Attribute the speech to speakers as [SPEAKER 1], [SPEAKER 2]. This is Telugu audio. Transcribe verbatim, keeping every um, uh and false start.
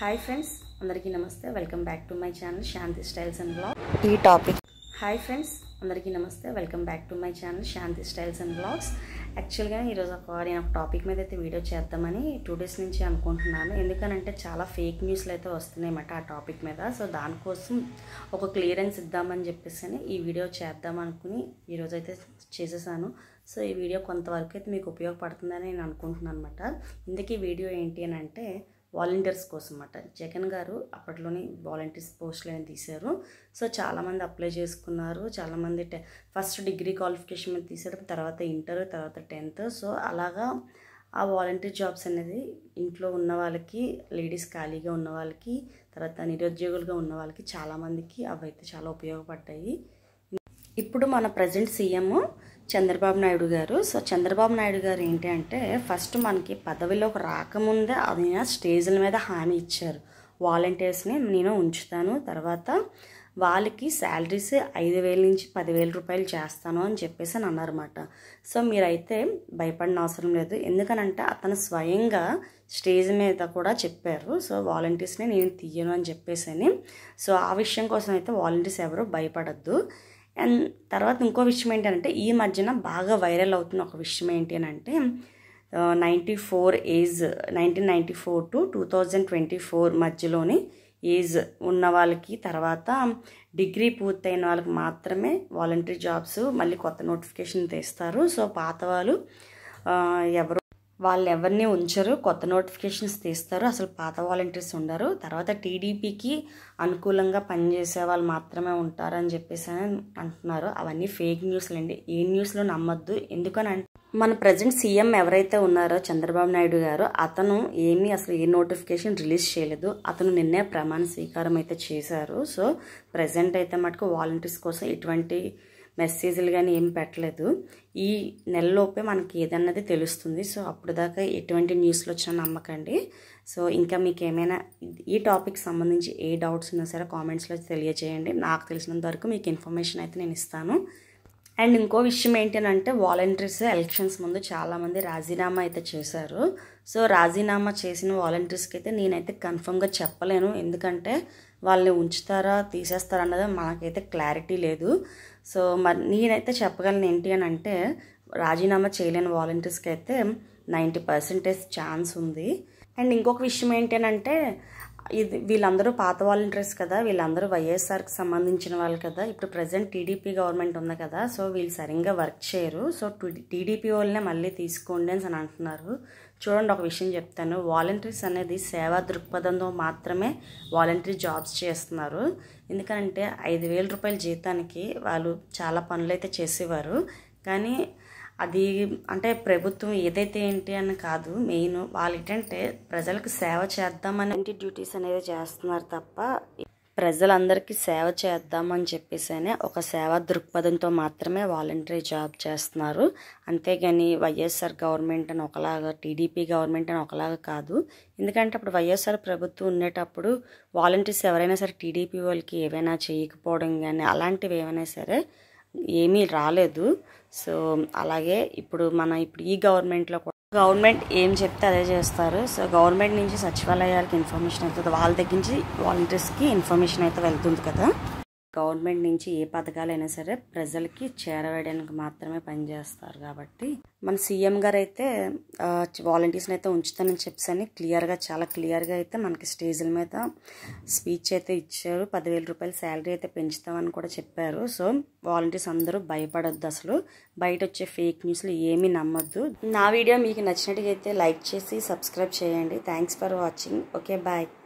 [SPEAKER 1] హాయ్ ఫ్రెండ్స్, అందరికీ నమస్తే. Welcome back to my channel Shanti styles and vlogs. ఈ టాపిక్ హాయ్ ఫ్రెండ్స్ అందరికీ నమస్తే welcome back to my channel Shanti styles and vlogs. యాక్చువల్గా ఈరోజు ఒక నేను ఒక టాపిక్ మీద అయితే వీడియో చేద్దామని టూ డేస్ నుంచి అనుకుంటున్నాను. ఎందుకనంటే చాలా ఫేక్ న్యూస్లు అయితే వస్తున్నాయి అన్నమాట ఆ టాపిక్ మీద. సో దానికోసం ఒక క్లియరెన్స్ ఇద్దామని చెప్పేసి ఈ వీడియో చేద్దాం అనుకుని ఈరోజు అయితే చేసేసాను. సో ఈ వీడియో కొంతవరకు అయితే మీకు ఉపయోగపడుతుందని నేను అనుకుంటున్నాను అనమాట. ఇందుకీ వీడియో ఏంటి అని అంటే వాలంటీర్స్ కోసం అన్నమాట. జగన్ గారు అప్పట్లోనే వాలంటీర్స్ పోస్టులు అనేది తీశారు. సో చాలామంది అప్లై చేసుకున్నారు. చాలామంది టె ఫస్ట్ డిగ్రీ క్వాలిఫికేషన్ మీద తీశారు, తర్వాత ఇంటర్, తర్వాత టెన్త్. సో అలాగా ఆ వాలంటీర్ జాబ్స్ అనేది ఇంట్లో ఉన్న వాళ్ళకి, లేడీస్ ఖాళీగా ఉన్న వాళ్ళకి, తర్వాత నిరుద్యోగులుగా ఉన్న వాళ్ళకి చాలామందికి అవి అయితే చాలా ఉపయోగపడ్డాయి. ఇప్పుడు మన ప్రజెంట్ సీఎం చంద్రబాబు నాయుడు గారు. సో చంద్రబాబు నాయుడు గారు ఏంటి అంటే ఫస్ట్ మనకి పదవిలోకి రాకముందే ఆయన స్టేజ్ల మీద హామీ ఇచ్చారు. వాలంటీర్స్ని నేను ఉంచుతాను, తర్వాత వాళ్ళకి శాలరీస్ ఐదు వేల నుంచి పదివేల రూపాయలు చేస్తాను అని చెప్పేసి అని అన్నారన్నమాట. సో మీరైతే భయపడిన అవసరం లేదు. ఎందుకనంటే అతను స్వయంగా స్టేజ్ మీద కూడా చెప్పారు. సో వాలంటీర్స్ని నేను తీయను అని చెప్పేసి అని. సో ఆ విషయం కోసం అయితే వాలంటీర్స్ ఎవరు భయపడద్దు. అండ్ తర్వాత ఇంకో విషయం ఏంటంటే ఈ మధ్యన బాగా వైరల్ అవుతున్న ఒక విషయం ఏంటి అని అంటే ninety four age nineteen ninety four to two thousand twenty four మధ్యలోని ఏజ్ ఉన్న వాళ్ళకి, తర్వాత డిగ్రీ పూర్తయిన వాళ్ళకి మాత్రమే వాలంటీర్ జాబ్స్ మళ్ళీ కొత్త నోటిఫికేషన్ తెస్తారు. సో పాత వాళ్ళు ఎవరు వాళ్ళు ఎవరిని ఉంచరు, కొత్త నోటిఫికేషన్స్ తీస్తారు. అసలు పాత వాలంటీర్స్ ఉండరు. తర్వాత టీడీపీకి అనుకూలంగా పనిచేసే వాళ్ళు మాత్రమే ఉంటారని చెప్పేసి అని అంటున్నారు. అవన్నీ ఫేక్ న్యూస్లు అండి. ఏ న్యూస్లో నమ్మొద్దు. ఎందుకనంటే మన ప్రజెంట్ సీఎం ఎవరైతే ఉన్నారో చంద్రబాబు నాయుడు గారు, అతను ఏమీ అసలు ఏ నోటిఫికేషన్ రిలీజ్ చేయలేదు. అతను నిన్నే ప్రమాణ స్వీకారం అయితే చేశారు. సో ప్రజెంట్ అయితే మటుకు వాలంటీర్స్ కోసం ఎటువంటి మెసేజ్లు కానీ ఏం పెట్టలేదు. ఈ నెలలోపే మనకి ఏదన్నది తెలుస్తుంది. సో అప్పుడు దాకా ఎటువంటి న్యూస్లు వచ్చినా నమ్మకండి. సో ఇంకా మీకు ఏమైనా ఈ టాపిక్ సంబంధించి ఏ డౌట్స్ ఉన్నా సరే కామెంట్స్లో తెలియజేయండి. నాకు తెలిసినంత వరకు మీకు ఇన్ఫర్మేషన్ అయితే నేను ఇస్తాను. అండ్ ఇంకో విషయం ఏంటంటే వాలంటీర్స్ ఎలక్షన్స్ ముందు చాలామంది రాజీనామా అయితే చేశారు. సో రాజీనామా చేసిన వాలంటీర్స్కి అయితే నేనైతే కన్ఫర్మ్గా చెప్పలేను. ఎందుకంటే వాళ్ళని ఉంచుతారా తీసేస్తారా అన్నది మనకైతే క్లారిటీ లేదు. సో మరి నేనైతే చెప్పగలను ఏంటి అని అంటే రాజీనామా చేయలేని వాలంటీర్స్కి అయితే నైంటీ పర్సెంటేజ్ ఛాన్స్ ఉంది. అండ్ ఇంకొక విషయం ఏంటంటే ఇది వీళ్ళందరూ పాత వాలంటీర్స్ కదా, వీళ్ళందరూ వైఎస్ఆర్కి సంబంధించిన వాళ్ళు కదా. ఇప్పుడు ప్రజెంట్ టీడీపీ గవర్నమెంట్ ఉంది కదా, సో వీళ్ళు సరిగ్గా వర్క్ చేయరు. సో టీడీపీ వాళ్ళనే మళ్ళీ తీసుకోండి అని అంటున్నారు. చూడండి, ఒక విషయం చెప్తాను. వాలంటీర్స్ అనేది సేవా దృక్పథంతో మాత్రమే వాలంటీర్ జాబ్స్ చేస్తున్నారు. ఎందుకంటే ఐదు వేల రూపాయల జీతానికి వాళ్ళు చాలా పనులు అయితే చేసేవారు. కానీ అది అంటే ప్రభుత్వం ఏదైతే ఏంటి అని కాదు, మెయిన్ వాళ్ళు ఏంటంటే ప్రజలకు సేవ చేద్దామని డ్యూటీస్ అనేది చేస్తున్నారు తప్ప ప్రజలందరికీ సేవ చేద్దామని చెప్పేసి ఒక సేవా దృక్పథంతో మాత్రమే వాలంటరీ జాబ్ చేస్తున్నారు. అంతేగాని వైఎస్ఆర్ గవర్నమెంట్ అని ఒకలాగా, టీడీపీ గవర్నమెంట్ అని ఒకలాగా కాదు. ఎందుకంటే అప్పుడు వైఎస్ఆర్ ప్రభుత్వం ఉండేటప్పుడు వాలంటీర్స్ ఎవరైనా సరే టీడీపీ వాళ్ళకి ఏవైనా చేయకపోవడం కానీ అలాంటివి ఏమైనా సరే ఏమీ రాలేదు. సో అలాగే ఇప్పుడు మన ఇప్పుడు ఈ గవర్నమెంట్లో గవర్నమెంట్ ఏం చెప్తే అదే చేస్తారు. సో గవర్నమెంట్ నుంచి సచివాలయాలకి ఇన్ఫర్మేషన్ అవుతుంది, వాళ్ళ దగ్గర నుంచి వాలంటీర్స్కి ఇన్ఫర్మేషన్ అయితే వెళ్తుంది కదా. గవర్నమెంట్ నుంచి ఏ పథకాలైనా సరే ప్రజలకి చేరవేయడానికి మాత్రమే పనిచేస్తారు. కాబట్టి మన సీఎం గారు అయితే వాలంటీర్స్ని అయితే ఉంచుతానని చెప్పని క్లియర్గా చాలా క్లియర్గా అయితే మనకి స్టేజ్ల మీద స్పీచ్ అయితే ఇచ్చారు. పదివేల రూపాయల శాలరీ అయితే పెంచుతామని కూడా చెప్పారు. సో వాలంటీర్స్ అందరూ భయపడొద్దు. అసలు బయట వచ్చే ఫేక్ న్యూస్లు ఏమీ నమ్మొద్దు. నా వీడియో మీకు నచ్చినట్టుగా అయితే లైక్ చేసి సబ్స్క్రైబ్ చేయండి. Thanks for watching. Okay, bye.